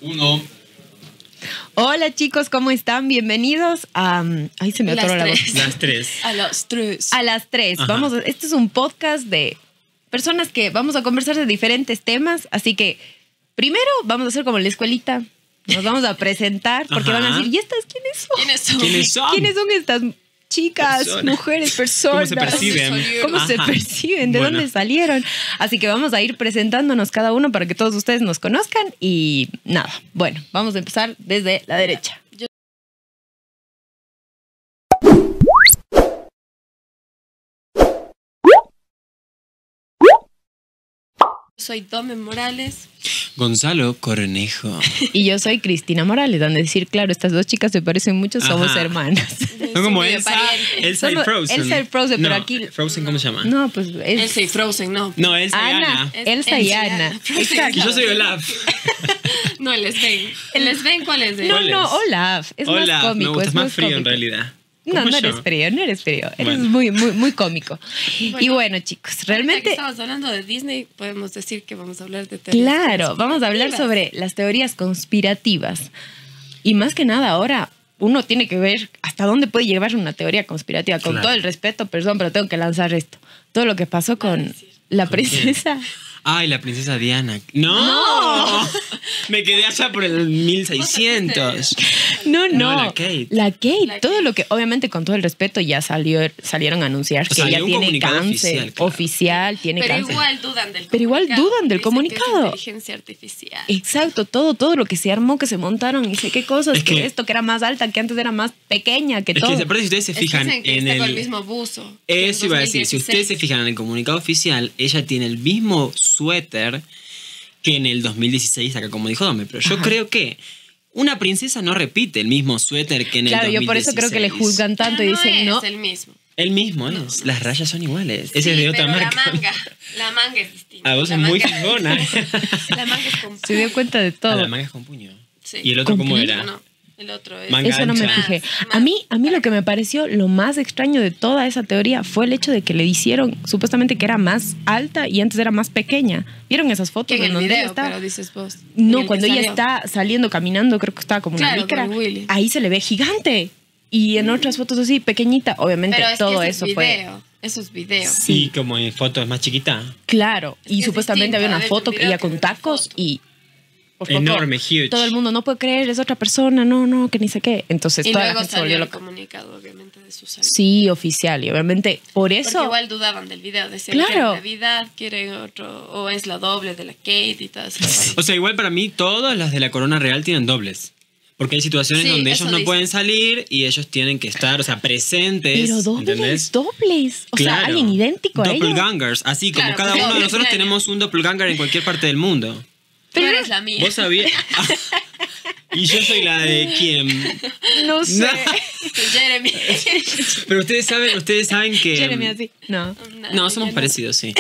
Uno. Hola chicos, ¿cómo están? Bienvenidos a... Ay, se me atoró la voz. Las tres. A las 3. A las 3. Este es un podcast de personas que vamos a conversar de diferentes temas. Así que primero vamos a hacer como en la escuelita. Nos vamos a presentar porque van a decir, ¿y estas quiénes son? ¿Quiénes son? ¿Quiénes son estas chicas, mujeres, personas? ¿Cómo se perciben? ¿Cómo se perciben? ¿De dónde salieron? Así que vamos a ir presentándonos cada uno para que todos ustedes nos conozcan. Y nada, bueno, vamos a empezar desde la derecha. Soy Dome Morales. Gonzalo Cornejo. Y yo soy Cristina Morales, donde decir, claro, estas dos chicas se parecen mucho, somos hermanas. Son como medio Elsa pariente. y Frozen. Elsa y Frozen, No, pero aquí... Frozen, ¿cómo se llama? No, pues... Elsa y Frozen, no. No, Elsa y Ana. Ana. Elsa y Ana. Y yo soy Olaf. No, el Sven. ¿El Sven cuál es? No, ¿Cuál no, es? Olaf. Es más Olaf, cómico. me gusta, es más frío cómico. en realidad. No, ¿Cómo no yo? eres frío, no eres frío. Eres Bueno. muy cómico. Y bueno, chicos, Ahorita que realmente... estamos hablando de Disney, podemos decir que vamos a hablar de teorías Claro, vamos a hablar sobre las teorías conspirativas. Y más que nada ahora uno tiene que ver hasta dónde puede llevar una teoría conspirativa. Con Claro. todo el respeto, perdón, pero tengo que lanzar esto. Todo lo que pasó con la princesa... Ay, la princesa Diana. ¡No! Me quedé allá por el 1600. No, la Kate. La Kate, La todo Kate. lo que, obviamente con todo el respeto, ya salieron a anunciar que Salió ella un tiene comunicado cáncer oficial, claro. tiene Pero cáncer. igual dudan del comunicado. Pero igual dudan del Dicen comunicado. que es inteligencia artificial. Exacto, todo lo que se armó, que se montaron, y sé qué cosas, Es que- esto que era más alta, que antes era más pequeña, que Es todo. que se parece, si ustedes se Es que fijan dicen que en está con el el... mismo buzo. que en Eso iba a decir, si 2016. ustedes se fijan en el comunicado oficial, ella tiene el mismo suéter que en el 2016, acá como dijo Dome, pero yo creo que una princesa no repite el mismo suéter que en Claro, el 2016. yo por eso creo que le juzgan tanto y Pero dicen, no, es el mismo. El mismo es, las rayas son iguales. Ese es Sí, de otra pero marca. La manga es distinta. A vos La es muy manga- fijona. La manga es con se dio cuenta de A todo. la manga es con puño. Sí. ¿Y el otro ¿Con cómo puño? era? No, el otro es... Manga Eso no me ancha. fijé. Más A mí lo que me pareció lo más extraño de toda esa teoría fue el hecho de que le hicieron supuestamente que era más alta y antes era más pequeña. ¿Vieron esas fotos Que en el donde ella video, está? pero dices vos. No, En el cuando que ella salió. está saliendo caminando, creo que estaba como una Claro, licra. con Willy. Ahí se le ve gigante. Y en otras fotos así, pequeñita. Obviamente Pero es todo que eso es fue. video. Eso es video. Sí, como en fotos más chiquita. Claro. Es Y que es supuestamente distinto, había una de foto hecho, que el ella video con que la tacos foto. y. por favor, Enorme, huge. todo el mundo no puede creer, es otra persona, no, que ni sé qué. Entonces Y toda la luego gente se volvió salió el loca. comunicado, obviamente, de su salud. Sí, oficial. Y obviamente por Porque eso. igual dudaban del video. Decían Claro. que en Navidad quieren otro, o es la doble de la Kate y todo eso. O sea, igual para mí todas las de la corona real tienen dobles. Porque hay situaciones Sí, donde eso ellos no dicen. pueden salir y ellos tienen que estar, o sea, presentes. Pero dobles, ¿entendés? dobles. O sea, Claro. alguien idéntico a ellos. Doppelgangers, así como Claro, cada uno de dobles, nosotros claro. tenemos un doppelganger en cualquier parte del mundo. Tú eres la mía. ¿Vos sabías? ¿Y yo soy la de quién? No sé. No. Jeremy. Pero ustedes saben que... Jeremy así. No. No, somos parecidos, sí.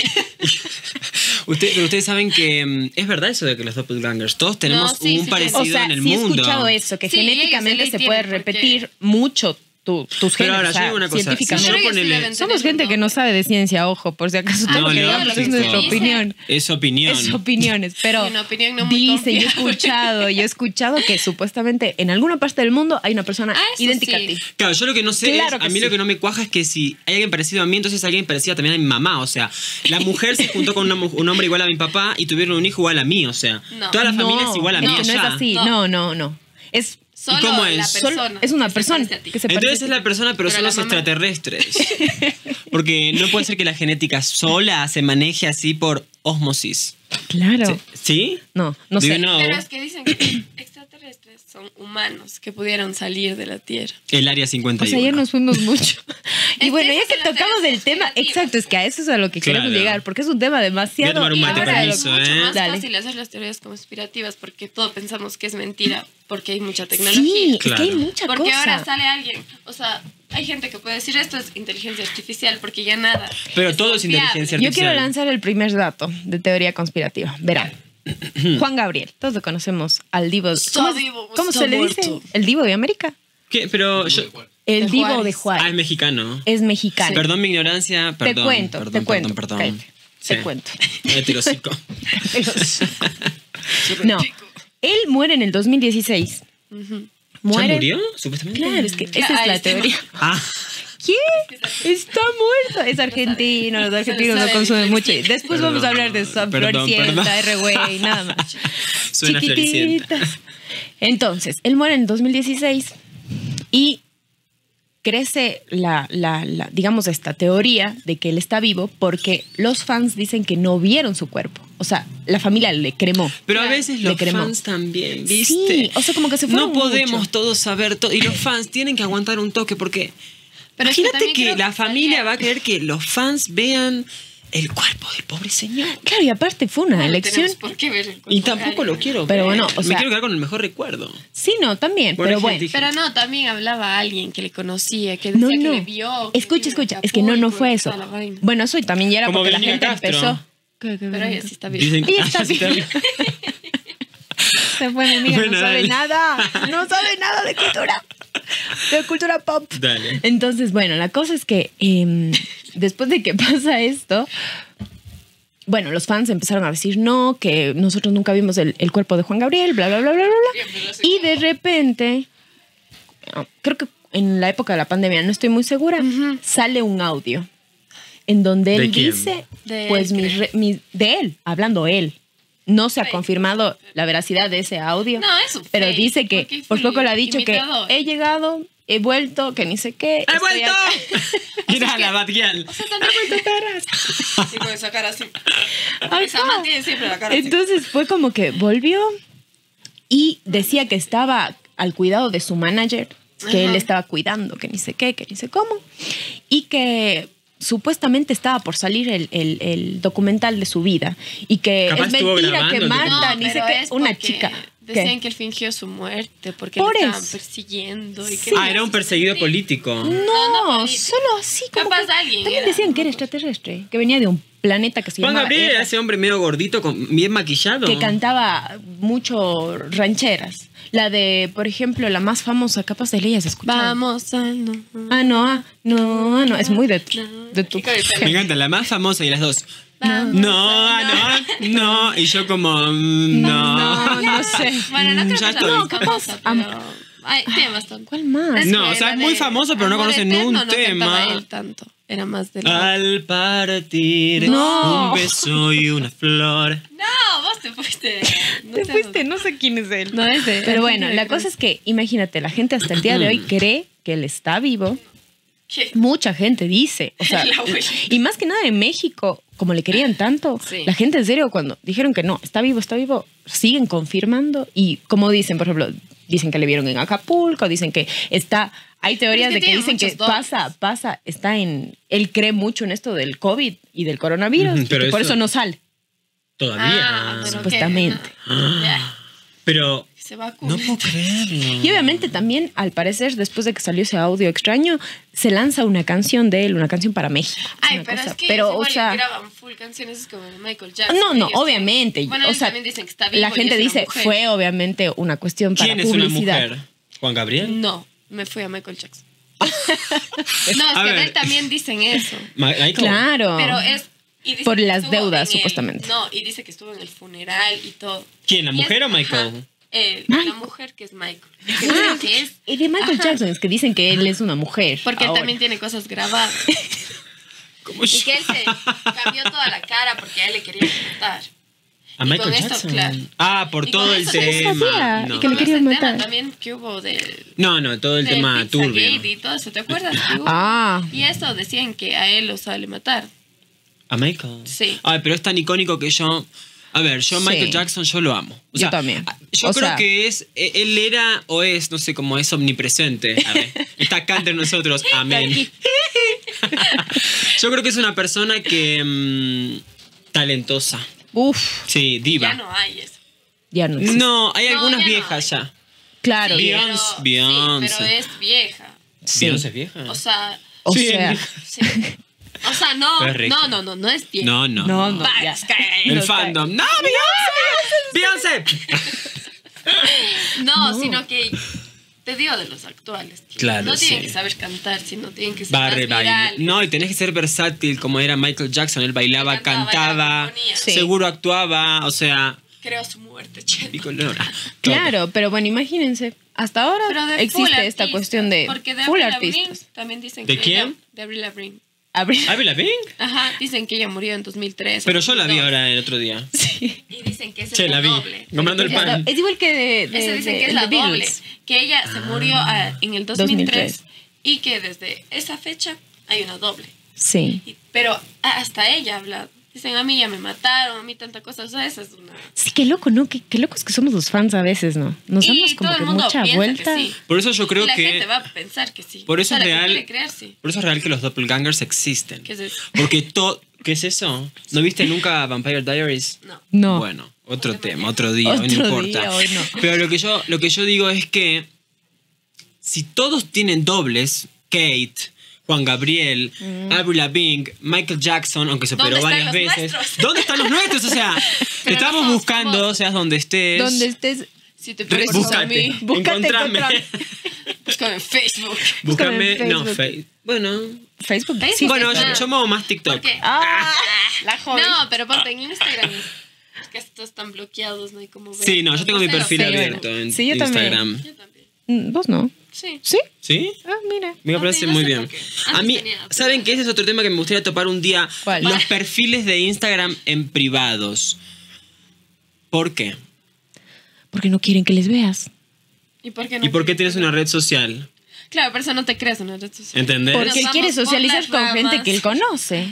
Pero ustedes saben que es verdad eso de que los doppelgangers, todos tenemos No, sí, un sí, parecido O sea, en el sí he mundo. escuchado eso, que Sí, genéticamente ellos se se le puede tienen, porque- repetir mucho tus Pero genes. ahora, o sea, yo digo una cosa, científicamente. si yo Pero ellos sí ponele- deben tener Somos gente un que no doble. sabe de ciencia, ojo, por si acaso todo lo que digamos es nuestra lógico. opinión. Es opinión. Es opiniones, pero Una opinión no muy dice, yo he confiable. escuchado que supuestamente en alguna parte del mundo hay una persona Eso idéntica sí. a ti. Claro, yo lo que no sé Claro es, que a mí sí. lo que no me cuaja es que si hay alguien parecido a mí, entonces alguien parecido también a mi mamá. O sea, la mujer se juntó con un hombre igual a mi papá y tuvieron un hijo igual a mí. O sea, No. toda la familia es igual a mí. no, no es allá. así, No. no. Es Solo cómo es? la solo- persona. es una que se persona parece a ti. que se Entonces parece es la persona, pero, Pero son la los mamá. extraterrestres. Porque no puede ser que la genética sola se maneje así por ósmosis. Claro. ¿Sí? No Do sé. you know? Pero es que dicen que extraterrestres son humanos que pudieron salir de la Tierra. El área O 51. sea, ayer nos fuimos mucho. Y Es bueno, que ya esas que son las tocamos teorías el tema, conspirativas. exacto, es que a eso es a lo que queremos Claro. llegar, porque es un tema demasiado... Voy a tomar un Y mate, ahora permiso, es mucho más Dale. fácil hacer las teorías conspirativas porque todos pensamos que es mentira porque hay mucha tecnología. Sí, es que hay Claro. mucha Porque cosa. ahora sale alguien, o sea, hay gente que puede decir esto es inteligencia artificial porque ya nada. Pero todo es confiable. inteligencia Yo quiero artificial. lanzar el primer dato de teoría conspirativa. Verán. Juan Gabriel, todos lo conocemos al divo. Está vivo, ¿Cómo está se le dice? muerto. ¿El divo de América? ¿Qué? Pero yo... El De divo Juárez. de Ah, es Juárez. mexicano. Es mexicano. Perdón mi ignorancia, perdón. te cuento. Perdón. Cállate. Sí. Te cuento. Cállate el hocico. No. Él muere en el 2016. Muere. ¿Ya murió, supuestamente? Claro, es que esa es la teoría. Ah, ¿Qué? Está muerto. Es argentino, los argentinos no consumen mucho. Después vamos a hablar de Floricienta, R-Way, nada más. suena Floricienta. Chiquititas. Entonces, él muere en el 2016 y crece digamos, esta teoría de que él está vivo porque los fans dicen que no vieron su cuerpo. O sea, la familia le cremó. Pero a veces Le los cremó. fans también, ¿viste? Sí, o sea, como que se fueron No podemos mucho. todos saber todo. Y los fans tienen que aguantar un toque porque... Pero es que imagínate también que, creo la que familia salía- va a querer que los fans vean el cuerpo del pobre señor. Claro, y aparte fue una No elección. tenemos por qué ver el cuerpo Y de tampoco alguien. lo quiero Pero ver. bueno, o Me sea- quiero quedar con el mejor recuerdo. Sí, no, también, Bueno, pero hay bueno. gente- Pero no, también hablaba a alguien que le conocía, que No, decía no. que le vio. que Escucha, vive en escucha. Es que no Acapulco fue y eso. toda la vaina. Bueno, eso y también ya era Como porque la Verónica gente Castro. empezó. Pero ella sí está bien. Dicen que Ella está sí bien. Se fue mi amiga, Bueno, no sabe dale. nada. No sabe nada de cultura. De cultura pop. Dale. Entonces, bueno, la cosa es que después de que pasa esto, bueno, los fans empezaron a decir no, que nosotros nunca vimos el cuerpo de Juan Gabriel, bla, bla, bla, bla, bla, bla. Y de repente, creo que en la época de la pandemia, no estoy muy segura, sale un audio en donde ¿De él quién? dice, De pues él, de él, hablando él. No se ha Fake. confirmado la veracidad de ese audio. No, es un Pero fake, dice que porque por fue poco le ha dicho que imitador. he llegado, he vuelto, que ni sé qué. ¡He estoy vuelto! acá. Mira la Batgirl. Sí, con esa cara así. Ajá. Esa man tiene siempre la cara así. Entonces fue como que volvió y decía que estaba al cuidado de su manager, que Ajá. él estaba cuidando, que ni sé qué, que ni sé cómo, y que supuestamente estaba por salir el documental de su vida y que Capaz es estuvo mentira grabando que el Marta, documental. ni sé pero qué, es una porque chica. Decían ¿Qué? que él fingió su muerte porque Por le estaban eso. persiguiendo. Y que Sí. Ah, era un perseguido político. No, no, político. solo así como Capaz que- alguien también era, decían no que era me extraterrestre, que venía de un planeta que se Juan llamaba Gabriel era Erra, ese hombre medio gordito, bien maquillado. que cantaba mucho rancheras. La de, por ejemplo, la más famosa, capaz de leyes escuchar. Vamos a no. No, es muy de tu. Y con el pelo. Me encanta, la más famosa y las dos. Vamos No. Y yo como, No sé. Bueno, no creo Ya que estoy. sea muy famosa, pero ay, tiene bastante. ¿Cuál más? No, que o sea, la es muy de famoso, pero no Amor conocen Eterno un no tema. cantaba él tanto. Era más de la... Al partir, No. un beso y una flor. No, vos te fuiste. No Te seas- fuiste, no sé quién es él. No es de... Pero bueno, la cosa es que, imagínate, la gente hasta el día de hoy cree que él está vivo. ¿Qué? Mucha gente dice, o sea, La abuelita. y más que nada en México, como le querían tanto, Sí. la gente en serio cuando dijeron que no, está vivo, siguen confirmando y como dicen, por ejemplo, dicen que le vieron en Acapulco, dicen que está, hay teorías Pero es que de que tiene dicen que muchos dobles. pasa, está él cree mucho en esto del COVID y del coronavirus, Ujú, y pero que por eso- eso no sale, Todavía. Ah, pero supuestamente. ¿qué? No. Ya, Pero se va a no cubrir. puedo creerlo. Y obviamente también, al parecer, después de que salió ese audio extraño, se lanza una canción de él, una canción para México. Ay, Una pero cosa. es que pero, igual o sea, graban full canciones como de Michael Jackson. no, ellos obviamente. Bueno, o ellos sea, también dicen que está vivo la y gente es una dice, mujer. fue obviamente una cuestión para ¿Quién es una publicidad. mujer? ¿Juan Gabriel? No, me fui a Michael Jackson. No, es A que de ver. él también dicen eso. Michael. Claro. Pero es... y dice Por que las estuvo deudas, en el- supuestamente. No, y dice que estuvo en el funeral y todo. ¿Quién, la Y mujer es- o Michael? ajá, la mujer que es Michael. Dicen Ah, que es... y de Michael Ajá. Jackson es que dicen que él es una mujer. Porque él ahora. también tiene cosas grabadas. ¿Cómo Y que él se cambió toda la cara porque a él le querían matar. ¿A y Michael con esto, Jackson? claro. Ah, por Y todo con el eso no tema. sabía, No. que le Con querían ese tema matar. también que hubo de... No, todo el del tema Pizzagate turbio. y todo eso, ¿te acuerdas? Que hubo? Ah. Y eso decían que a él lo sale matar. ¿A Michael? Sí. Ay, pero es tan icónico que yo... A ver, yo Sí. Michael Jackson yo lo amo. O Yo sea, también. Yo O creo sea- que él era o es, no sé cómo es, omnipresente. A ver, está acá entre nosotros. Amén. Yo creo que es una persona que... talentosa. Uf, Sí, diva. Ya no hay eso. ya no existe. No, hay No, algunas ya no viejas hay. ya. Claro. Sí, Beyoncé, pero- Beyoncé. Sí, pero es vieja. Sí. ¿Beyoncé es vieja? O sea, O Sí, sea, es sí. O sea, no, Pero es regia. no es vieja. No, no. no, Va, ya. es que- El No, fandom. ¡No, Beyoncé! ¡Beyoncé! No, sino que te digo de los actuales. tío. Claro, No tienen sí. que saber cantar, sino tienen que ser Barre, más baile. virales. No, y tenés que ser versátil como era Michael Jackson. Él bailaba, Él cantaba, cantaba, bailaba, componía. Sí. seguro actuaba. O sea, creó su muerte, Chelo. Bicolora. Claro, pero bueno, imagínense. Hasta ahora Pero de full existe esta artistas, cuestión de porque de full Avril Lavigne artistas. también dicen ¿De que quién? de Avril Lavigne. ¿Avril Lavigne? Ajá, dicen que ella murió en 2003. Pero yo la vi 2002. ahora el otro día. Sí. Y dicen que ese Che, es la el vi. doble. Comprando el pan. Es igual que de Ese dicen que es el la de doble. Beatles. Que ella se murió en el 2003. 2003 y que desde esa fecha hay una doble. Sí. Pero hasta ella habla. Dicen, a mí ya me mataron, a mí tanta cosa. O sea, esa es una... Sí, qué loco, ¿no? Qué locos que somos los fans a veces, ¿no? Nos damos Y como todo que el mundo mucha piensa vuelta. que sí. Por eso yo creo y la que... gente va a pensar que sí. Por eso O sea, es la que real. quiere creer, sí. Por eso es real que los doppelgangers existen. ¿Qué es eso? Porque todo... ¿Qué es eso? ¿No viste nunca Vampire Diaries? No. No. Bueno, otro tema, otro día, hoy no Otro importa. día, hoy no. Pero lo que yo digo es que si todos tienen dobles, Kate, Juan Gabriel, Avril Lavigne, Michael Jackson, aunque se operó ¿Dónde varias están los veces. nuestros? ¿Dónde están los nuestros? O sea, te Pero no estamos somos buscando, famosos. seas donde estés. Donde estés, Si te pareces a Búscate, mí, Búscate, encontrame. búscame en Facebook. Búscame, en no, Facebook. Facebook. Bueno, Facebook. Facebook. Sí. bueno, está. yo muevo más TikTok. Porque, La joven. no, pero ponte en Instagram. Es que estos están bloqueados, no hay como ver. Sí, no, yo tengo mi sé, perfil no sé. abierto en Sí, yo también. Instagram. Yo también. ¿Vos no? Sí. ¿Sí? ¿Sí? Ah, mira. Me No, parece sí, no muy sé bien. por qué. A Antes mí, tenía, pero ¿saben ya. que ese es otro tema que me gustaría topar un día? ¿Cuál? Los perfiles de Instagram en privados. ¿Por qué? Porque no quieren que les veas. ¿Y por qué no? ¿Y por qué tienes una red social? Claro, por eso no te creas una red social. ¿Entendés? Porque él Nos quiere vamos por socializar las con gente ramas. que él conoce.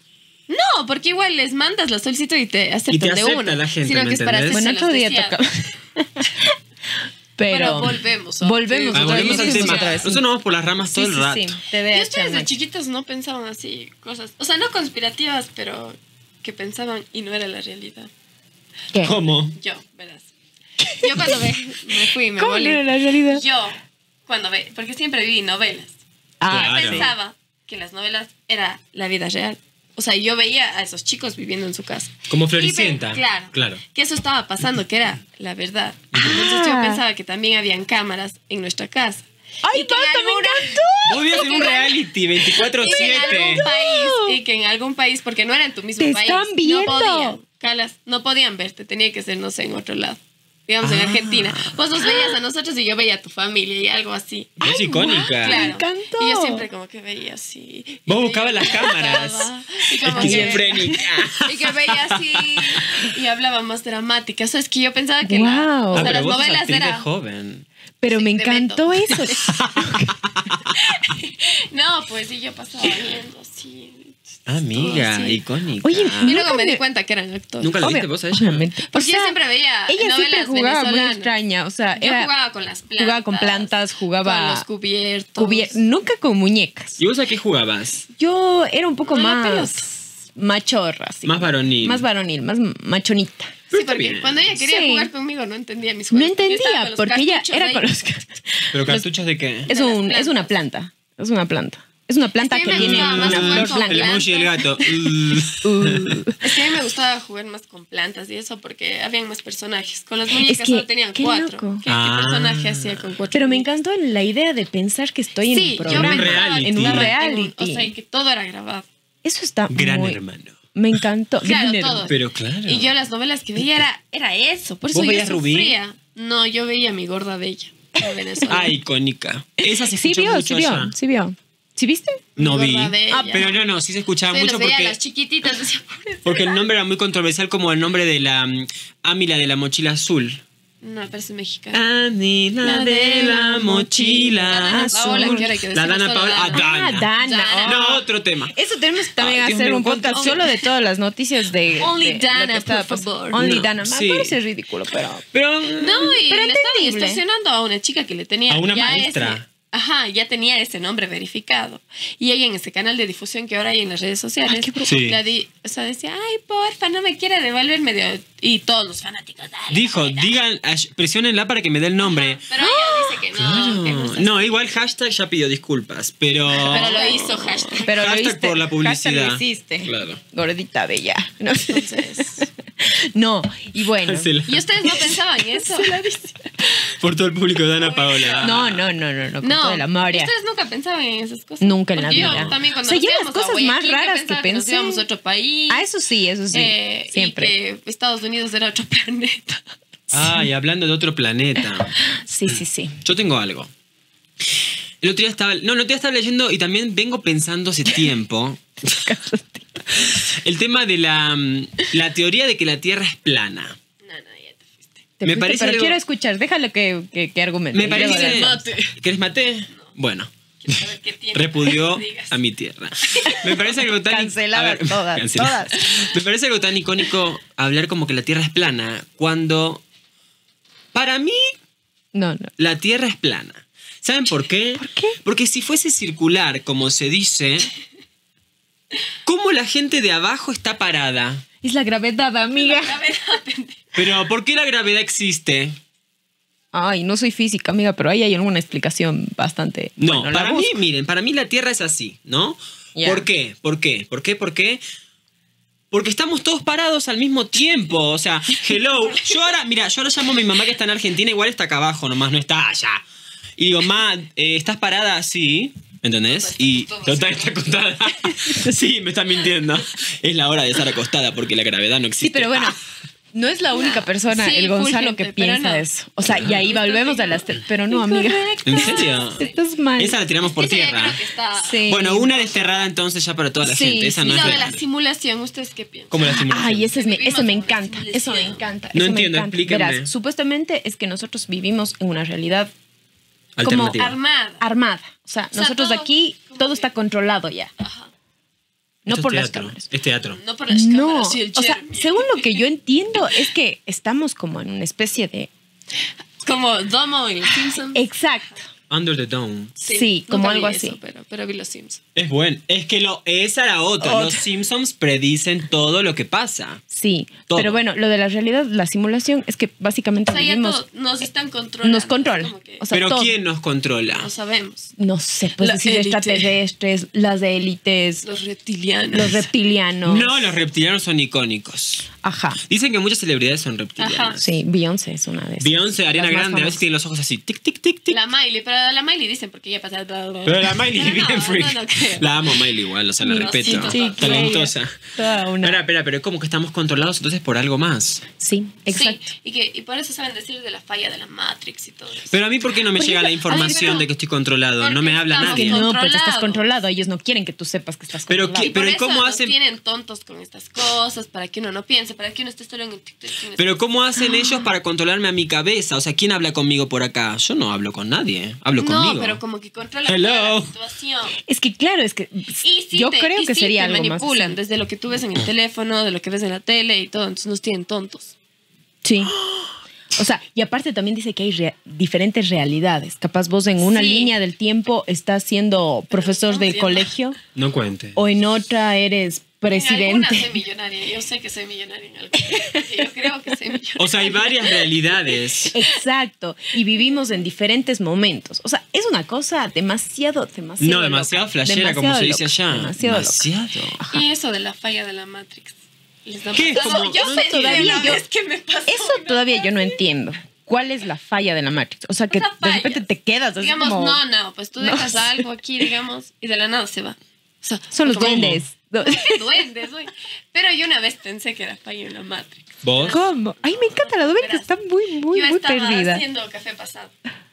No, porque igual les mandas la solicitud y te aceptan Y te de acepta una. la gente, Sino ¿me que es para entendés? hacerse Bueno, otro los día deseados. toca. Pero Pero volvemos. Volvemos Ah, otra vez, volvemos al volvemos tema. otra vez. Nosotros nos vamos por las ramas todo el rato. Te veo, ¿Y ustedes de chama. chiquitos no pensaban así cosas? O sea, no conspirativas, pero que pensaban y no era la realidad. ¿Qué? ¿Cómo? Yo, verás. Yo cuando me fui, me ¿Cómo no volé. era la realidad? Yo, cuando porque siempre vi novelas. Ah, Claro. Yo pensaba que las novelas era la vida real. O sea, yo veía a esos chicos viviendo en su casa. Como Y Floricienta. claro. Que eso estaba pasando, que era la verdad. Entonces yo pensaba que también habían cámaras en nuestra casa. ¡Ay, Y que en basta, me alguna- encantó! Vos vivías en un reality 24/7. Y que en algún país, y que en algún país, porque no era en tu mismo Te país, están viendo. no podían, Calas, no podían verte, tenía que ser, no sé, en otro lado. Digamos, en Argentina. Vos nos veías a nosotros y yo veía a tu familia y algo así. Es icónica. Claro. encantó. Y yo siempre como que veía así. Y Vos veía buscabas las que cámaras. pasaba, y como que- Esquizofrénica. Y que veía así y hablaba más dramática. O sea, es que yo pensaba que Wow. o Ah, sea, pero las vos sos novelas actriz de era... joven. Pero Sí, me te encantó meto. eso. No, pues sí, yo pasaba viendo así. Amiga, todo así. icónica. Oye, Y luego Nunca me di me- cuenta que eran actores. ¿Nunca la viste Obvio- vos a ella? Obviamente. Porque O sea, yo siempre veía ella siempre novelas jugaba muy venezolanas. extraña. O sea, Yo era, jugaba con las plantas. jugaba con plantas, jugaba con los cubiertos. nunca con muñecas. ¿Y vos a qué jugabas? Yo era un poco No, la más machorra. así. Más varonil. Más varonil, más machonita. Sí, Está porque bien. cuando ella quería Sí. jugar conmigo no entendía mis No juegos. Yo estaba entendía, con los porque ella cartuchos era ahí. con los... ¿Pero cartuchos de qué? Es, De las es una planta. Es una planta. Es una planta Es que que a mí me tiene gustaba una más jugar flor con El blanca. emoji del gato. Es que a mí me gustaba jugar más con plantas y eso porque habían más personajes. Con las muñecas que, solo tenían qué 4. loco. ¿Qué Ah. personaje hacía con 4? Pero me encantó la idea de pensar que estoy en Sí, un yo programa. pensaba reality. que En un estaba reality. o sea, y que todo era grabado. Eso está Gran muy... hermano. Me encantó. Claro, Gran todo. Pero claro. Y yo las novelas que veía era eso. Por eso ¿Vos yo veías Rubí? sufría. No, yo veía a mi gorda bella. La venezolana. Ah, icónica. Esa se Sí escucha vio, mucho sí vio, allá. sí vio. ¿Sí viste? No vi. Gorda bella. Ah, pero no, sí se escuchaba Sí, mucho las veía a porque, las chiquititas. Decía, porque el nombre era muy controversial, como el nombre de la Ámila de la mochila azul. no, parece mexicana. Ámila de la mochila La Dana Paola, azul. que ahora hay que La decirlo Dana solo Paola. Dana. Dana. Dana. Dana. oh. No, otro tema. Eso tenemos que también Ay, Dios hacer mío, un podcast ¿cuánto? solo de todas las noticias de Only de lo que Dana, estaba por pasando. favor. Only No, Dana. sí. Me parece ridículo, pero... Pero. No, y Pero le estaban entendible. extorsionando a una chica que le tenía A una ya maestra. Ajá, ya tenía ese nombre verificado. Y ella en ese canal de difusión que ahora hay en las redes sociales, qué bruto. Sí. o sea, decía, ay, porfa, no me quiere devolver medio. Y todos los fanáticos, dale. Dijo, dale, dale. digan, presionenla para que me dé el nombre. Pero ella dice que no. Claro. que no es No, igual hashtag ya pidió disculpas, pero. Pero lo hizo hashtag. Pero lo Hashtag hiciste, por la publicidad. hashtag lo hiciste. Claro. Gordita bella. No, Entonces, no, y bueno. Se la- ¿y ustedes no pensaban eso? Por todo el público de Ana Paola. No, con todo el amor. Ya. Ustedes nunca pensaban en esas cosas. Nunca en la Porque vida. Yo también cuando O sea, nos yo las íbamos a cosas más Guayaquil, raras pensaba que nos pensé. íbamos a otro país. Ah, eso sí, siempre. Y que Estados Unidos era otro planeta. Ay, hablando de otro planeta. Sí. Yo tengo algo. El otro día estaba leyendo y también vengo pensando hace tiempo el tema de la teoría de que la Tierra es plana. No, ya te fuiste. Me parece parece, pero algo- quiero escuchar, déjalo que argumente. Me Y luego parece... hablamos. ¿Quieres mate? Bueno. Quiero saber qué tiene Repudió para que digas. a mi tierra. Me parece algo tan... Cancelada a ver, todas, cancelada. todas. Me parece algo tan icónico hablar como que la Tierra es plana cuando... Para mí, No. la Tierra es plana. ¿Saben por qué? ¿Por qué? Porque si fuese circular, como se dice, ¿cómo la gente de abajo está parada? Es la gravedad, amiga. La verdad, pendejo. Pero ¿por qué la gravedad existe? Ay, no soy física, amiga, pero ahí hay alguna explicación bastante... No, bueno, la para mí, busco. miren, para mí la Tierra es así, ¿no? Ya. ¿Por qué? ¿Por qué? ¿Por qué? ¿Por qué? Porque estamos todos parados al mismo tiempo. O sea, hello. Yo ahora llamo a mi mamá que está en Argentina, igual está acá abajo, nomás no está allá. Y digo, ma, ¿estás parada así? ¿Entendés? Y total está acostada. Sí, me está mintiendo. Es la hora de estar acostada porque la gravedad no existe. Sí, pero bueno, no es la única persona, Sí, el full Gonzalo, gente, que pero piensa no. eso. O sea, y ahí volvemos a las... Pero no, amiga. ¿En serio? Estás mal. Esa la tiramos por Ese ya tierra. creo que está... Sí. Bueno, una desterrada entonces ya para toda la Sí, gente. Esa sí. no Y es lo de real. la simulación, ¿ustedes qué piensan? ¿Cómo la simulación? Ay, eso me Vivimos en una encanta. Eso me simulación. encanta. No eso entiendo, me encanta. explíquenme. Verás, supuestamente es que nosotros vivimos en una realidad Alternativa. Armada. armada. O sea, nosotros todo aquí como todo que- está controlado ya. Ajá. No Esto es por las teatro. cámaras. Es teatro. No por las No, cámaras y el o sea, Jeremy. según lo que yo entiendo es que estamos como en una especie de... Como Domo en los Simpsons. Exacto. Under the Dome. Sí, como nunca algo vi así. eso, pero vi los Simpsons. Es bueno. Es que esa era otra. Otra. Los Simpsons predicen todo lo que pasa. Sí, Todo. pero bueno, lo de la realidad, la simulación, es que básicamente O sea, ya vivimos... todo, nos están controlando. Nos controla. Como que O sea, Pero todo. ¿quién nos controla? no sabemos. No sé, pues La decir élite. extraterrestres, las élites, Los reptilianos. los reptilianos. No, los reptilianos son icónicos. Ajá. Dicen que muchas celebridades son reptilianas. Ajá. Sí, Beyoncé es una de esas. Beyoncé, Ariana Las más Grande, a veces famosas. tiene los ojos así, tic, tic, tic, tic. La Miley, pero la Miley dicen porque ya pasa. Pero la Miley Pero bien no, freak. no creo. La amo Miley igual, o sea, la Sí, respeto. sí, Talentosa. Toda una. Espera, pero es como que estamos controlados entonces por algo más. Sí, exacto. Sí, y por eso saben decir de la falla de la Matrix y todo eso. Pero a mí, ¿por qué no me Oye, llega la pero- información pero- de que estoy controlado? No porque me habla estamos Que nadie. no, pues estás Controlado. controlado. Ellos no quieren que tú sepas que estás Pero controlado. ¿qué- pero por ¿y cómo eso nos hacen- tienen tontos con estas cosas, para que uno no piense, para que uno esté solo en el TikTok. Pero ¿cómo hacen ellos para controlarme a mi cabeza? O sea, ¿quién habla conmigo por acá? Yo no hablo con nadie, hablo conmigo. No, pero como que controlan Hello. toda la situación. Es que claro, es que Y sí yo te- creo y que sí sería te algo más. manipulan desde lo que tú ves en el teléfono, de lo que ves en la tele y todo, entonces nos tienen tontos. Sí. O sea, y aparte también dice que hay diferentes realidades. Capaz vos en una Sí. línea del tiempo estás siendo profesor estamos del viendo. colegio No cuente. o en otra eres En alguna soy presidente. millonaria, yo sé que soy millonaria en alguna, porque yo creo que soy millonaria. O sea, hay varias realidades. Exacto. Y vivimos en diferentes momentos. O sea, es una cosa demasiado No, demasiado loca. flashera, como se dice loca, allá. Demasiado. loca. Demasiado. Ajá. Y eso de la falla de la Matrix. ¿Les da ¿Qué? pasado? Como- yo no, pensé todavía una yo- vez que me pasó Eso una todavía yo no cosa. entiendo. ¿Cuál es la falla de la Matrix? O sea, que Esa de falla. repente te quedas así Digamos, como... no, pues tú No dejas sé. algo aquí, digamos, y de la nada se va. O sea, Son los como- duendes. ¿Qué duendes, güey? Pero yo una vez pensé que era falla en la Matrix. ¿Vos? ¿Cómo? Ay, me encanta la duende, está muy, muy, yo muy estaba perdida. haciendo café pasado.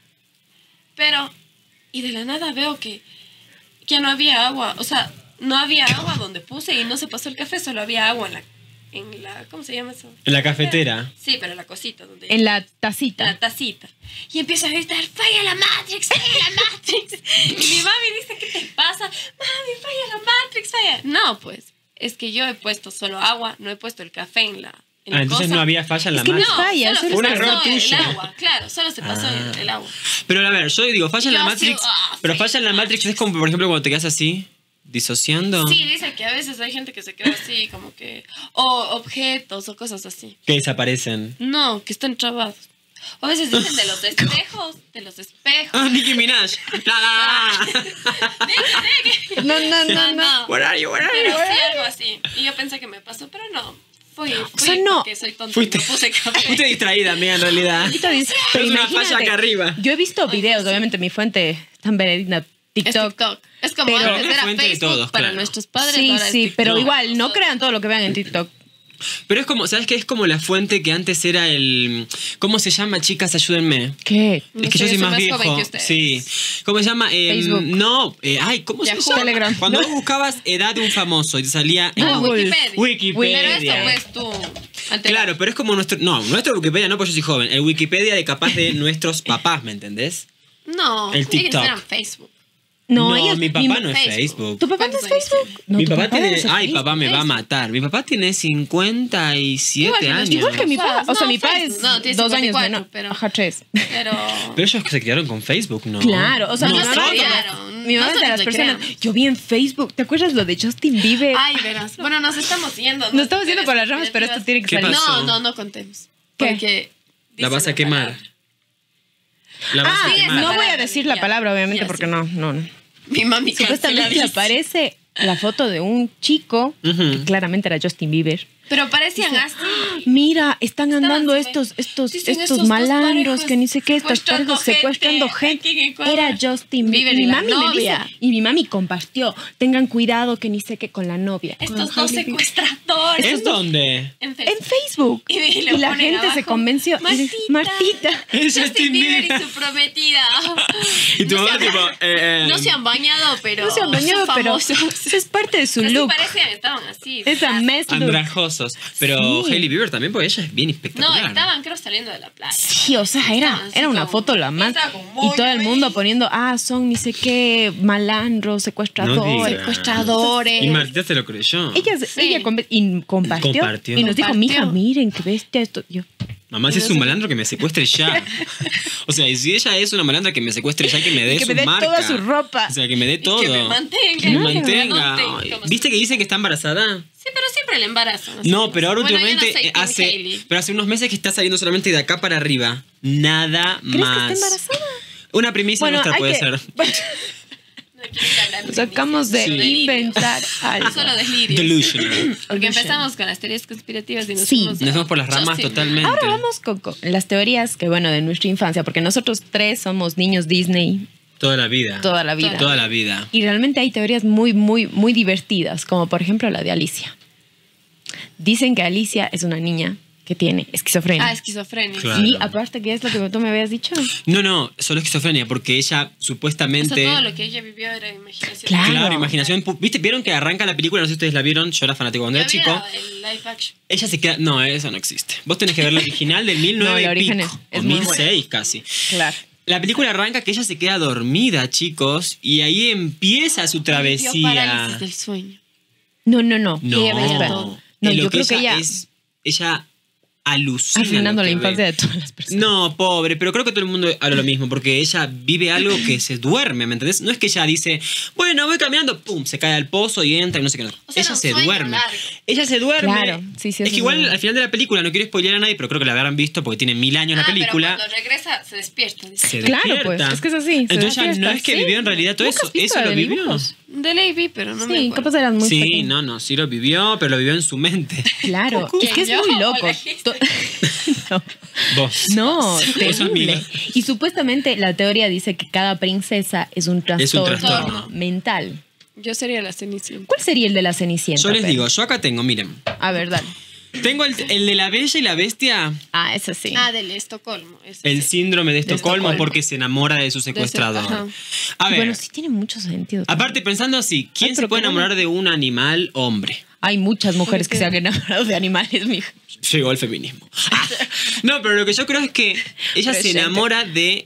Pero, y de la nada veo que ya no había agua. O sea, no había agua donde puse y no se pasó el café, solo había agua en la ¿cómo se llama eso? En la cafetera. Sí, pero la cosita donde En la la tacita. tacita. Y empiezo a gritar, falla la Matrix, falla la Matrix. Y mi mami dice, ¿qué te pasa? Mami, falla la Matrix, falla. No, pues, es que yo he puesto solo agua, no he puesto el café en la Ah, entonces cosa. no había falla en la Es que no Matrix. es falla, solo solo se Un pasó error el tuyo. agua, claro, solo se pasó el agua. Pero a ver, yo digo, falla en la Yo Matrix. sí, Pero sí. falla en la Matrix es como, por ejemplo, cuando te quedas así, disociando. Sí, dice que a veces hay gente que se queda así, como que, o objetos o cosas así. Que desaparecen. No, que están trabados. O a veces dicen de los espejos, de los espejos. Ah, Nicki Minaj. La, la, la. No. Where are you? Where are Pero you? sí, algo así. Y yo pensé que me pasó, pero no. fui sea, no. porque soy tonta. Fuiste- No puse café. Fuiste distraída, amiga, en realidad. Ahorita dice, Pero es una imagínate, falla acá arriba. Yo he visto videos, obviamente mi fuente es tan veredicta, Es TikTok. TikTok. Es como Pero- antes Una era fuente de Facebook todos, para claro. nuestros padres. Sí, ahora es sí, TikTok. pero No. igual, no crean todo lo que vean en TikTok. Pero es como, ¿sabes qué? Es como la fuente que antes era el... ¿Cómo se llama, chicas? Ayúdenme. ¿Qué? No Es que sé, yo soy más joven viejo. que ustedes. Sí. ¿Cómo se llama? Facebook. No. Ay, ¿cómo se Yahoo. llama? Telegram. Cuando No. vos buscabas edad de un famoso y te salía en No, Google. Wikipedia. Pero eso pues tú. antes- Claro, pero es como nuestro... No, nuestro Wikipedia no, porque yo soy joven. El Wikipedia de capaz de nuestros papás, ¿me entendés? No, El ellos TikTok. eran Facebook. No, No, ellos- mi papá no es Facebook. Facebook. ¿Tu papá no es ¿Cuántos años Facebook? No, Mi tu papá tiene... debe ser Ay, Facebook. papá me va a matar. Mi papá tiene 57 Igual que los años. Igual que mi papá. O sea, No, mi papá Facebook. es No, tiene 2 años 54, menor. pero- Ajá, 3. Pero. Pero ellos se criaron con Facebook, ¿no? Claro, o sea, No, mi mamá nosotros- es de Claro, mi mamá es de nosotros las le personas. creamos. Yo vi en Facebook, ¿te acuerdas lo de Justin Bieber? Ay, verás. Bueno, nos estamos yendo. Nos estamos yendo por las ramas, pero esto tiene que ¿Qué salir. pasó? No contemos. ¿Qué? Porque. La dicen vas a quemar. palabra. La vas a Ah, sí, quemar. no voy a palabra, decir la ya. palabra, obviamente, Ya, porque sí. no. Mi mami Supuestamente canceladísima. aparece la foto de un chico, Ujú. que claramente era Justin Bieber. Pero parecían así. Mira, están andando Estaban- estos Dicen estos dos malandros, parejos que ni sé qué, estas secuestrando parejas secuestrando gente gente. aquí en Ecuador. Era Justin Bieber. Bieber y Mi la mami me dice, novia. y mi mami compartió, tengan cuidado que ni sé qué con la novia. con Estos dos Hailey Bieber. secuestradores. ¿Es dónde? En En Facebook. Facebook. Y le Y la ponen gente se abajo, convenció. Y dice, Martita. Es Justin Justin Bieber y Bieber. su prometida. Y tu No mamá se tipo... han- No se han bañado, pero. No se han bañado, son pero famosos. es parte de su Así look. parecían, estaban así. Esa mess look. Andrajosos. Pero Sí. Hailey Bieber también, porque ella es bien No, espectacular. estaban creo saliendo de la playa. Sí, o sea, era Estaban así una como- foto la más. Estaba como muy Y todo el mundo ahí. poniendo, son ni sé qué, malandros, No secuestradores. digas. Secuestradores. Y Martita se lo creyó. Ella compartió, Compartió. y nos dijo, Compartió. mija, miren, que bestia esto. Yo, Mamá, si es un malandro que me secuestre ya. O sea, y si ella es una malandra que me secuestre ya, que me dé que su me dé marca. toda su ropa. O sea, que me dé todo. Que me mantenga. Que me Claro. mantenga. Adopten, Ay, como ¿Viste que dice que está embarazada? Sí, pero siempre el embarazo. sé. No, pero ahora Bueno, yo últimamente no soy Team hace... Hailey. Pero hace unos meses que está saliendo solamente de acá para arriba. Nada ¿Crees que más. está embarazada? Una primicia nuestra puede ser. No quiero que hablar de Acabamos de Sí. inventar algo. Solo delirio. Delusional. Porque empezamos con las teorías conspirativas y nos Sí. fuimos a Nos vamos por las ramas Justin. totalmente. Ahora vamos con las teorías que, bueno, de nuestra infancia, porque nosotros tres somos niños Disney Toda la vida. toda la vida. Toda la vida. Y realmente hay teorías muy divertidas, como por ejemplo la de Alicia. Dicen que Alicia es una niña que tiene esquizofrenia. Ah, esquizofrenia. Claro. Y aparte que es lo que tú me habías dicho. No, solo esquizofrenia, porque ella O sea, supuestamente... todo lo que ella vivió era imaginación. Claro. Claro, imaginación. ¿Viste? ¿Vieron que arranca la película? No sé si ustedes la vieron. Yo era fanático cuando Yo era vi chico. el live action. Ella se queda... No, eso no existe. Vos tenés que ver la original del 1009 No, la y original pico. es O muy 1006 casi. Claro. La película arranca que ella se queda dormida, chicos. Y ahí empieza su Vivió travesía. Ah. parálisis del sueño. No. No, Ella veía todo. No, yo creo que ella Ella alucina. arruinando lo la que infancia ve. de todas las personas. No, pobre, pero creo que todo el mundo habla lo mismo, porque ella vive algo que se duerme, ¿me entendés? No es que ella dice, bueno, voy caminando, pum, se cae al pozo y entra y no sé qué. No. O sea, Ella era un se sueño duerme. largo. Ella se duerme. Claro, sí, eso es es que igual verdad. al final de la película, no quiero spoilear a nadie, pero creo que la habrán visto porque tiene 1000 años la película. Pero cuando regresa, se despierta. Dice. Se Claro, despierta. pues, es que es así, se Entonces ya despierta, no es que sí. vivió en realidad todo ¿Nunca eso, has visto eso la lo de vivió. dibujos? De ley vi, pero no me Sí, acuerdo. capaz eras muy Sí, pequeño. no, sí lo vivió, pero lo vivió en su mente. Claro, es que es ¿Yo? muy loco. ¿O la gente? No. Vos. No, Vos, terrible. amiga. Y supuestamente la teoría dice que cada princesa es un trastorno, trastorno. mental. Yo sería la Cenicienta. ¿Cuál sería el de la Cenicienta? Yo les Fer? digo, yo acá tengo, miren. A ver, dale. Tengo el de la Bella y la Bestia, Ah, eso sí. Ah, del Estocolmo. ese el sí. síndrome de Estocolmo, Estocolmo. porque se enamora de su secuestrador. ajá. A ver, Bueno, sí tiene mucho sentido. aparte pensando así, ¿quién Ay, se pero puede ¿cómo? enamorar de un animal hombre? Hay muchas mujeres ¿Por que qué? se han enamorado de animales, mija. Llegó el feminismo. No, pero lo que yo creo es que ella se Presente. enamora de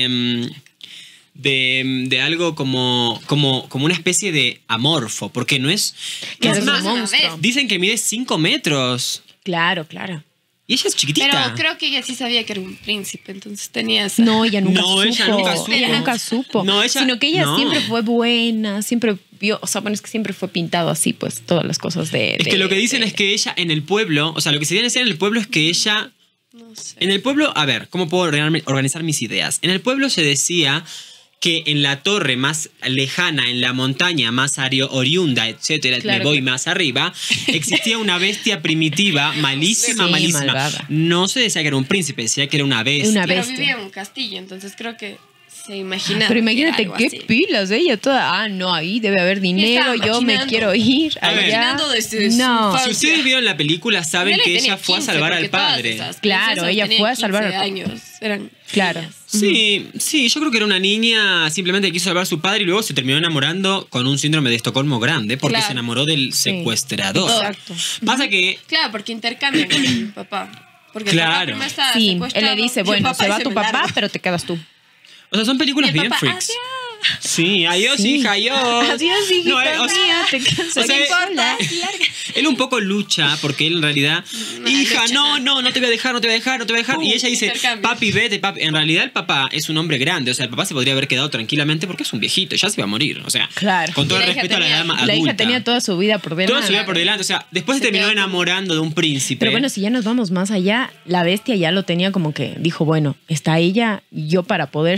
de algo como una especie de amorfo, porque no es... Que es es más, un monstruo. dicen que mide 5 metros. Claro, claro. Y ella es chiquitita. Pero creo que ella sí sabía que era un príncipe, entonces tenía esa... No, ella nunca No, supo. ella nunca supo. Ella nunca supo. No, ella- Sino que ella no. siempre fue buena, siempre vio, o sea, bueno, es que siempre fue pintado así, pues, todas las cosas de... Es que lo que dicen es que ella en el pueblo, o sea, lo que se viene a decir en el pueblo es que ella... No sé. En el pueblo, a ver, ¿cómo puedo organizar mis ideas? En el pueblo se decía que en la torre más lejana, en la montaña más oriunda, etcétera, Claro, me voy claro. más arriba, existía una bestia primitiva, malísima, Sí, malísima. malvada. No se decía que era un príncipe, decía que era una bestia. Una Pero bestia. vivía en un castillo, entonces creo que se imagina. Pero imagínate qué así. pilas ella toda. Ah, no, ahí debe haber dinero, estaba yo me maquinando. quiero ir A ver. allá. Maquinando desde su No, infancia. Si ustedes vieron la película, saben Ella que tenía ella fue a 15, salvar porque al todas padre. esas Claro, princesas ella tenían fue a salvar 15 al- años. Eran Claro. niñas. Sí, yo creo que era una niña simplemente que quiso salvar a su padre y luego se terminó enamorando con un síndrome de Estocolmo grande porque Claro. se enamoró del secuestrador. Exacto. Pasa que Claro, porque intercambian con el papá. Porque el Claro. papá primero está Sí, él secuestrado, le dice, y el bueno, papá se va dice, tu "Me papá, largo". pero te quedas tú. o sea, son Y películas el bien papá, freaks. "Adiós". Sí, adiós, Sí. hija, adiós. Adiós, hijita No, o sea, mía, te quedas o sea, aquí sola. él un poco lucha porque él en realidad, No, hija, lucha, no te voy a dejar, no te voy a dejar, no te voy a dejar. Y ella dice, intercambio. papi, vete, papi. En realidad el papá es un hombre grande, o sea, el papá se podría haber quedado tranquilamente porque es un viejito, ya se iba a morir, o sea, Claro. con todo Y el la hija respeto a la tenía- edad adulta. La hija tenía toda su vida por delante. Toda su vida por delante, o sea, después se Se terminó quedó con- enamorando de un príncipe. Pero bueno, si ya nos vamos más allá, la bestia ya lo tenía como que dijo, bueno, está ella, yo para poder,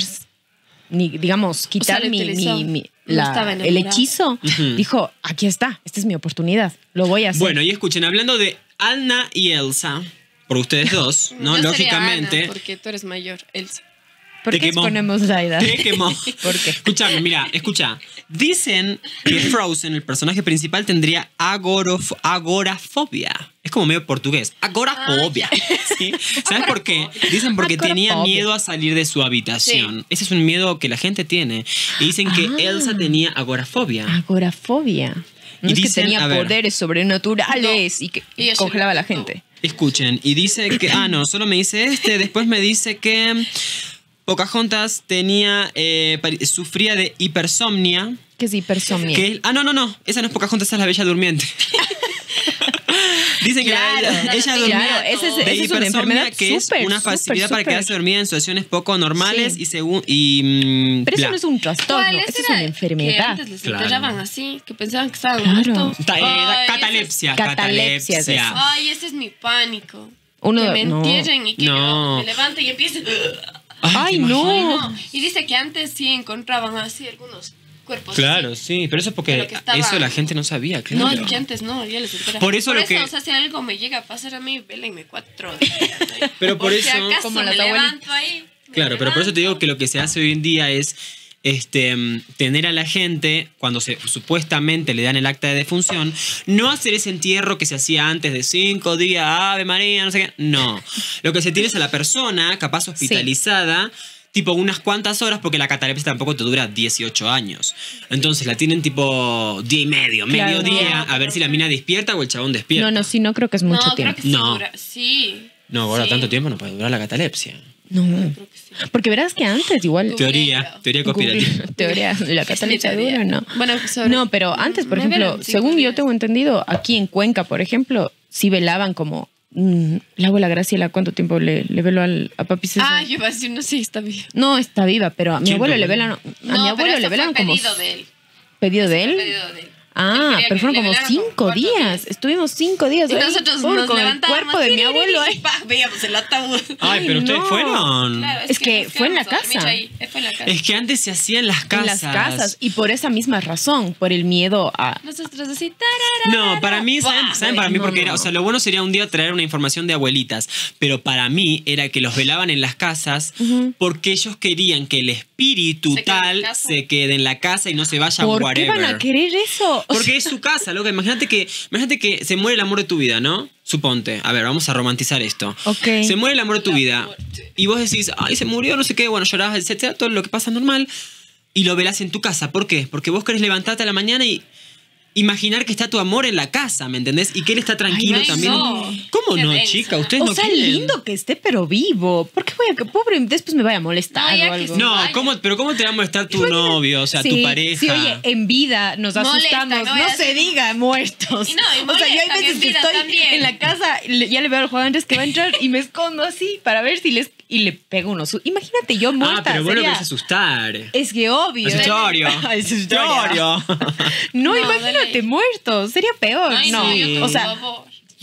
digamos, quitar lo utilizó. No estaba el enamorada. hechizo, dijo, aquí está, esta es mi oportunidad, lo voy a hacer. Bueno, y escuchen, hablando de Anna y Elsa, por ustedes dos, ¿no? Yo sería Lógicamente. Ana, porque tú eres mayor, Elsa. ¿Por te qué quemó. exponemos la edad? Te quemó. ¿Por qué? Escúchame, mira, escucha. Dicen que Frozen, el personaje principal, tendría agorafobia. Es como medio portugués. Agorafobia. ¿Sí? ¿Sabes por qué? Dicen porque tenía Agorafobia. miedo a salir de su habitación. Sí. Ese es un miedo que la gente tiene. Y dicen que Elsa tenía agorafobia. Agorafobia. No Y es que dicen, tenía a ver. poderes sobrenaturales y que Y eso congelaba a la no. gente. Escuchen, y dice que. Ah, no, solo me dice después me dice que Pocahontas tenía. Sufría de hipersomnia. Que es hipersomnia. Que no, esa no es Pocahontas, esa es la Bella Durmiente. Dicen que Claro, ella dormía claro, esa es de una hipersomnia, enfermedad que es súper, una facilidad para súper. quedarse dormida en situaciones poco normales Sí. y según Pero eso bla. no es un trastorno, ¿Cuáles eso es era una Que enfermedad. antes les Claro. enterraban así, que pensaban que estaban Claro. muertos. Ay, Catalepsia, Catalepsia es eso. Ay, ese es mi pánico. Uno- que me no. entierren y que No. yo me levante y empiece. Ay, ¿te no. Ay, no. Y dice que antes sí encontraban así algunos cuerpos. Claro, así. sí, pero eso es porque Pero que estaban- eso la gente no sabía, claro. No, es que antes no, ya les enteraba. Por eso lo que- o sea, si algo me llega a pasar a mí, vélenme 4 días. Pero por si eso- acaso Como me las abuelitas. levanto ahí. me Claro, pero por eso te digo levanto. que lo que se hace hoy en día es tener a la gente, cuando supuestamente le dan el acta de defunción, no hacer ese entierro que se hacía antes de 5 días, Ave María, no sé qué. No. Lo que se tiene es a la persona, capaz hospitalizada, tipo unas cuantas horas, porque la catalepsia tampoco te dura 18 años. Entonces la tienen tipo día y medio, Claro, mediodía, no, a ver si la mina despierta o el chabón despierta. No, sí, no creo que es mucho No, creo tiempo. que sí. No. dura- Sí. No, ahora Sí, tanto tiempo no puede durar la catalepsia. No, creo que sí. porque verás que antes igual... Teoría conspirativa. Teoría, la catalepsia teoría. dura, ¿no? Bueno, sobre- No, pero antes, por me ejemplo, velan 5 según yo días. tengo entendido, aquí en Cuenca, por ejemplo, sí velaban como... la abuela Graciela, ¿cuánto tiempo le veló a papi César? Ah, yo iba a decir, no, sí, está bien. No, está viva, pero a mi ¿Quién abuelo te le veló? velan... A No, mi pero abuelo eso le fue velan como... pedido de él. ¿Pedido de él? Pedido de él. Él Ah, quería pero que fueron le como velaran 5 4 días. Estuvimos 5 días Y ahí, nosotros pobre, nos con el levantábamos cuerpo de mi abuelo ahí. y ¡pah! Veíamos el ataúd. Ay, pero ustedes no. fueron. Claro, Es que nos fue en la quedamos a dormir casa. ahí. Fue en la casa. Es que antes se hacía en las En casas. las casas. Y por esa misma razón, por el miedo a... Nosotros así, tarara. No, para mí, ¿saben para mí No, por qué no, era? O no. sea, lo bueno sería un día traer una información de abuelitas, pero para mí era que los velaban en las casas porque ellos querían que el espíritu Se quede en tal casa. se quede en la casa y no se vaya ¿Por whatever. qué van a querer eso? Porque es su casa, loca. Imagínate que se muere el amor de tu vida, ¿no? Suponte. A ver, vamos a romantizar esto. Ok. Se muere el amor de tu vida. Y vos decís, ay, se murió, no sé qué, bueno, llorás, etcétera, todo lo que pasa normal. Y lo velás en tu casa. ¿Por qué? Porque vos querés levantarte a la mañana y imaginar que está tu amor en la casa, ¿me entendés? Y que él está tranquilo Ay, también. no. ¿Cómo Qué no, densa. chica? Ustedes O no sea, quieren. lindo que esté, pero vivo. ¿Por qué voy a que pobre después me vaya a molestar No, ya o que algo? sí. No, Vaya. pero ¿cómo te va a molestar tu novio, o sea, Sí, tu pareja? sí, oye, en vida nos Molesta, asustamos. no No, voy a se decir- diga muertos. Y no, y o sea, yo hay molestan veces en que vida estoy también. en la casa, ya le veo al jugador antes que va a entrar y me escondo así para ver si les... Y le pego unos... Imagínate, yo muerta. Ah, pero vos lo sería- querés asustar. Es que obvio. Asustorio. Asustorio. Asustorio. No, No, imagínate dale. muertos. Sería peor. Ay, no, no, yo o sea, por favor.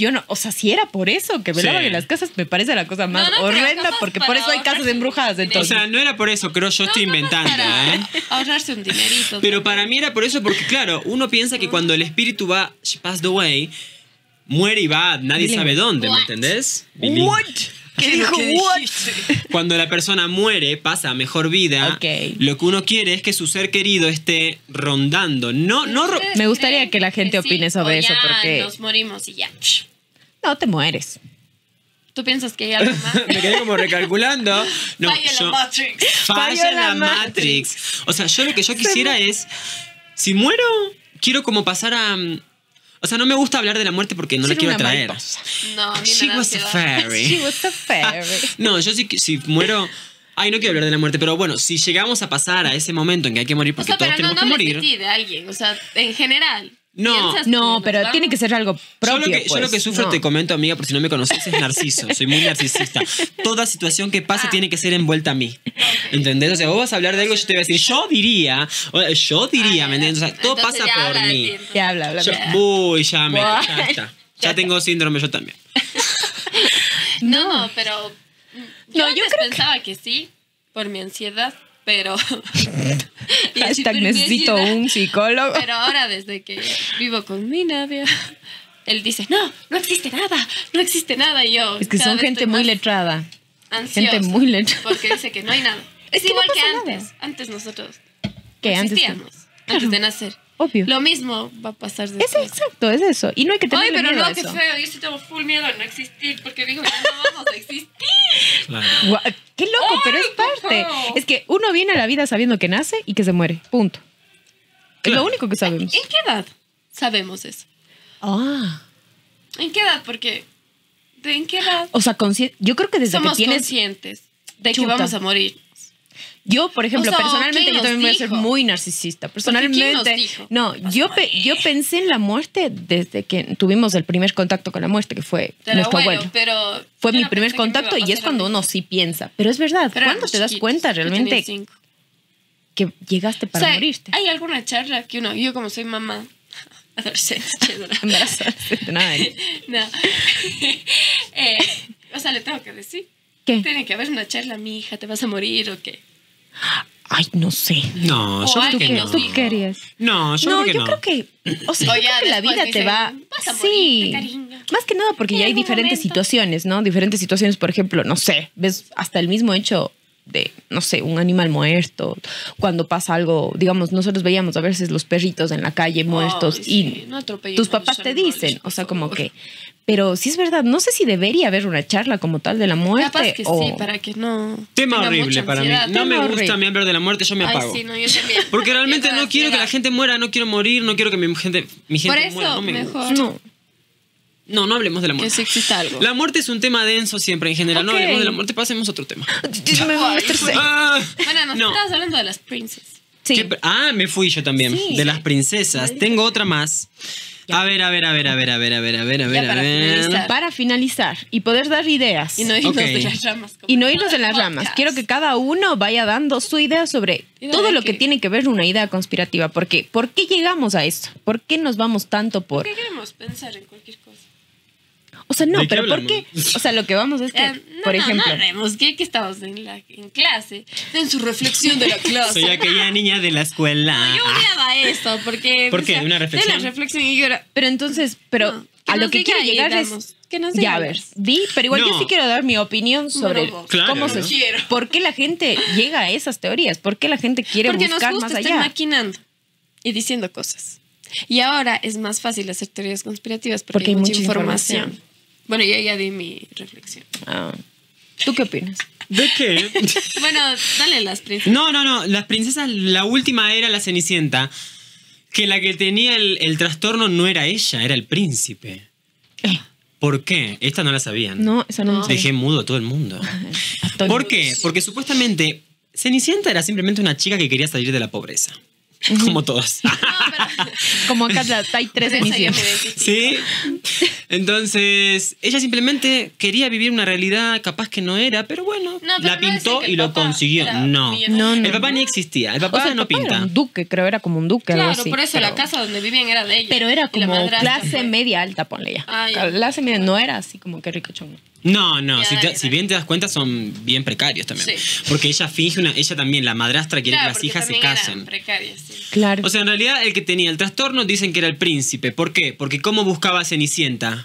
Yo no, o sea, si era por eso que velaban Sí. en las casas, me parece la cosa más No, pero horrenda, capaz porque para por eso hay ahorrarse casas embrujadas, un entonces. O sea, no era por eso, creo yo estoy inventando, Para ¿eh? ahorrarse un dinerito. Pero para mí era por eso, porque claro, uno piensa que cuando el espíritu va, she passed away, muere y va, nadie Bilingüe. sabe dónde, ¿me What? entendés? Bilingüe. What? ¿Qué dijo what? Cuando la persona muere, pasa a mejor vida, Ok. lo que uno quiere es que su ser querido esté rondando. No, Me gustaría que la gente opine sobre eso, porque- nos morimos y ya. No te mueres. ¿Tú piensas que hay algo más? me quedé como recalculando. No, Falla la Matrix. Falla la Matrix. O sea, yo lo que yo quisiera es, si muero, quiero como pasar a... O sea, no me gusta hablar de la muerte porque no la Ser quiero una atraer. mariposa. No, a mí She me da was a ansiedad. She fairy. was a fairy. No, yo sí, si muero... Ay, no quiero hablar de la muerte, pero bueno, si llegamos a pasar a ese momento en que hay que morir O porque sea, todos pero tenemos no que hables de morir... ti, de alguien. O sea, en general. No. Piensas No, que pero nos tiene vamos. que ser algo propio. Yo lo que pues. sufro, No. te comento, amiga, por si no me conoces, es narciso. Soy muy narcisista. Toda situación que pase tiene que ser envuelta a mí. ¿Entendés? O sea, vos vas a hablar de algo y yo te voy a decir, yo diría, ¿me entiendes? O sea, todo Entonces pasa ya por habla de mí. ti, entonces. Ya habla. Yo- uy, ya Buah. está. Ya tengo síndrome yo también. No, pero. Yo No, yo antes creo pensaba que sí, por mi ansiedad, pero. Y Hashtag por mi necesito ansiedad. un psicólogo. Pero ahora, desde que vivo con mi novio, él dice: no existe nada, no existe nada. Y yo. Es que cada son vez gente estoy muy más letrada. ansiosa, gente muy letrada. Porque dice que no hay nada. Es que igual no que pasa antes. nada. Antes nosotros. ¿Qué? No Antes que- existíamos. Antes de nacer. Obvio. Lo mismo va a pasar Es después. exacto, es eso. Y no hay que tener Ay, pero miedo a no, qué eso. feo. Yo sí tengo full miedo a no existir porque digo, ya no vamos a existir. Qué loco, pero es Ay, por parte. favor. Es que uno viene a la vida sabiendo que nace y que se muere. Punto. Es Claro. lo único que sabemos. ¿En qué edad sabemos eso? Ah. ¿En qué edad? Porque ¿en qué edad O sea, yo creo que desde somos que tienes... conscientes de Chuta. que vamos a morir? Yo, por ejemplo, O sea, personalmente ¿quién yo también nos voy a ser dijo? muy narcisista. ¿quién nos Personalmente, dijo? no, yo pensé en la muerte desde que tuvimos el primer contacto con la muerte, que fue Del nuestro abuelo, abuelo. pero Fue yo mi no primer pensé que me iba a contacto y es pasar cuando a mí. uno sí piensa. Pero es verdad, Pero ¿cuándo éramos te das chiquitos. cuenta Yo tenía realmente 5. que llegaste para O sea, morirte? hay alguna charla que yo como soy mamá adolescente, chévere. Embarazada, nada. No. O sea, le tengo que decir. ¿Qué? Tiene que haber una charla, mi hija, ¿te vas a morir o qué? Ay, no sé. No, yo O creo ¿Tú que alguien qué, no. tú dijo. qué harías? No, yo No, creo que yo no. creo que, o sea, O yo ya creo que la después vida te dicen, va, "Vas a sí, morirte, cariño". más que nada porque En ya hay algún diferentes momento. situaciones, ¿no? Diferentes situaciones, por ejemplo, no sé, ves hasta el mismo hecho de, no sé, un animal muerto, cuando pasa algo, digamos, nosotros veíamos a veces los perritos en la calle muertos Ay, y sí, no atropellen tus a los papás te animales, dicen, o por sea, como favor. que, pero sí es verdad, no sé si debería haber una charla como tal de la muerte Capaz que o sí, para que no. Tema tenga horrible mucha para mí. ansiedad. No me Tema gusta horrible. a mí hablar de la muerte, yo me Ay, apago. sí, no, yo también. Porque realmente Me da no quiero que la ansiedad. gente muera, no quiero morir, no quiero que mi gente Por eso, muera. No, mejor no. no hablemos de la que muerte. sí exista algo. La muerte es un tema denso siempre en general. No Ok. hablemos de la muerte, pasemos a otro tema. Me estresé. Ah, Bueno, nos no. estabas hablando de las princesas. Sí. Me fui yo también. Sí. De las princesas. Tengo otra más. A ver. Ya para finalizar. Para finalizar y poder dar ideas. Y no irnos Ok. de las ramas. como Y no en irnos todo en las el ramas. podcast. Quiero que cada uno vaya dando su idea sobre Y de todo ver lo que qué- tiene que ver una idea conspirativa. Porque, ¿por qué llegamos a esto? ¿Por qué nos vamos tanto por...? ¿Por qué queremos pensar en cualquier cosa? O sea, no, ¿De qué pero ¿por hablamos? qué? O sea, lo que vamos es que, por ejemplo... No haremos. ¿Qué estamos en clase? En su reflexión de la clase. Soy aquella niña de la escuela. Yo odiaba esto porque... ¿Por qué? o sea, ¿Una reflexión? De la reflexión y yo era... Pero entonces, No, a lo nos que diga quiero y llegar damos. es... Que nos Ya, diga. a ver, pero igual yo No. sí quiero dar mi opinión sobre vos. Claro. cómo No quiero. por qué la gente llega a esas teorías, por qué la gente quiere Porque nos buscar gusta más estar allá. maquinando y diciendo cosas. Y ahora es más fácil hacer teorías conspirativas porque hay mucha información. Bueno, yo ya di mi reflexión. Ah. ¿Tú qué opinas? ¿De qué? Bueno, dale las princesas. No. Las princesas, la última era la Cenicienta. Que la que tenía el trastorno no era ella, era el príncipe. ¿Por qué? Esta no la sabían. No, esa no, No. me sabía. Dejé mudo a todo el mundo. Atónitos. ¿Por qué? Porque supuestamente Cenicienta era simplemente una chica que quería salir de la pobreza. Como todas. No, pero... Como acá hay tres Por eso yo me emisiones. identifico. ¿Sí? Entonces, ella simplemente quería vivir una realidad capaz que no era, pero bueno, No, pero la no pintó dicen que y el lo papá consiguió. era No. millonario. El papá ni existía. El papá O sea, el no papá pinta. era un duque, creo, era como un duque, algo Claro, así. por eso pero, la casa donde vivían era de ella. pero era Y la como madrastra clase fue- media alta, ponle ya. Ah, ya. Clase media no era así como que ricachón. No, Ya, si, dale, si dale. bien te das cuenta son bien precarios también. Sí. Porque ella finge ella también, la madrastra quiere Claro, que las porque hijas se también eran casen. precarias, sí. Claro. O sea, en realidad el que tenía el trastorno dicen que era el príncipe. ¿Por qué? Porque ¿cómo buscaba a Cenicienta?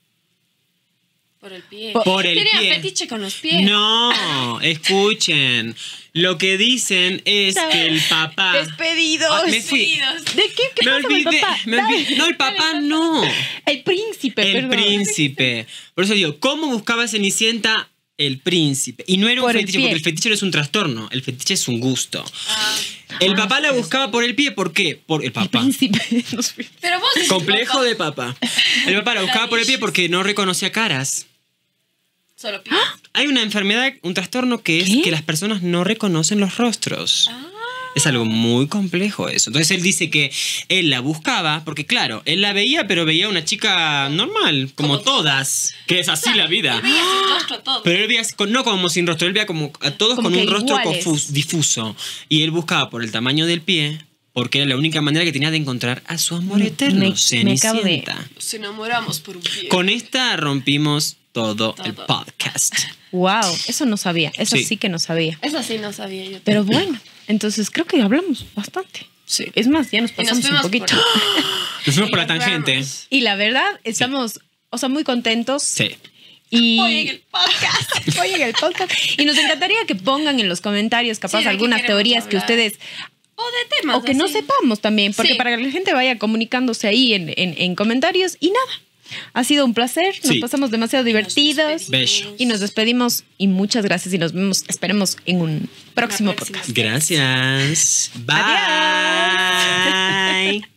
Por el pie. Por el Tenía pie. fetiche con los pies. No, escuchen. Lo que dicen es que el papá... Despedidos. Ah, me fui. Despedidos. ¿De qué? ¿Qué Me pasa con el olvidé, papá? me olvidé. No, el papá no. El príncipe, El perdón. príncipe. Por eso digo, ¿cómo buscaba a Cenicienta el príncipe? Y no era un Por el fetiche, pie. porque el fetiche no es un trastorno. El fetiche es un gusto. Ah. El papá la buscaba por el pie, ¿por qué? Por el El papá. príncipe. No sé. Pero vos dices Complejo papá. de papá. El papá la buscaba por el pie porque no reconocía caras. Solo pies. Hay una enfermedad, un trastorno que es ¿Qué? que las personas no reconocen los rostros. Ah. Es algo muy complejo eso. Entonces él dice que él la buscaba, porque claro, él la veía, pero veía una chica normal, como todas, que es así la vida. Él veía sin rostro todo. Pero él veía no como sin rostro, él veía como a todos Como con un que rostro iguales. difuso. Y él buscaba por el tamaño del pie, porque era la única manera que tenía de encontrar a su amor eterno, me acabo de- Cenicienta. Nos enamoramos por un pie. Con esta rompimos todo el Todo. podcast. Wow, eso no sabía. Eso Sí. sí que no sabía. Eso sí no sabía yo. Pero bueno, entonces creo que hablamos bastante. Sí. Es más, ya nos Y nos pasamos un fuimos poquito. por- Nos fuimos por la Y nos tangente. vamos. Y la verdad, estamos, o sea, muy contentos. Sí. Y Hoy en el podcast. Hoy en el podcast. Y nos encantaría que pongan en los comentarios, capaz, Sí, ¿de qué algunas queremos teorías que hablar? ustedes, O de temas. o que no así. sepamos también, porque Sí. para que la gente vaya comunicándose ahí en comentarios. Y nada, ha sido un placer, nos Sí. pasamos demasiado divertidos. despedimos. Bello. Y nos despedimos y muchas gracias y nos vemos, esperemos en un próximo próxima. podcast. Gracias. Bye. Adiós.